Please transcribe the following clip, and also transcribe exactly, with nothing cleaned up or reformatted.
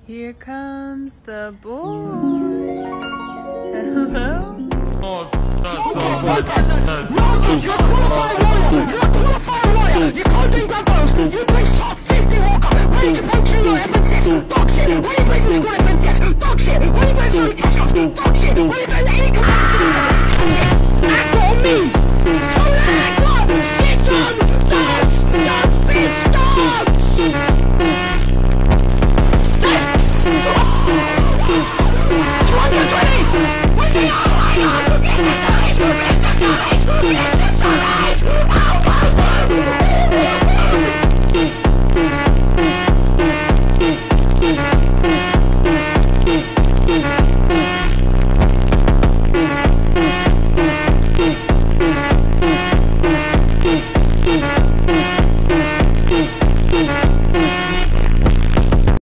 Here comes the boy. Hello? No, because you're a qualified lawyer. You're a qualified lawyer. You can't do grab phones. You play top fifty walker. Where you punching your efforts?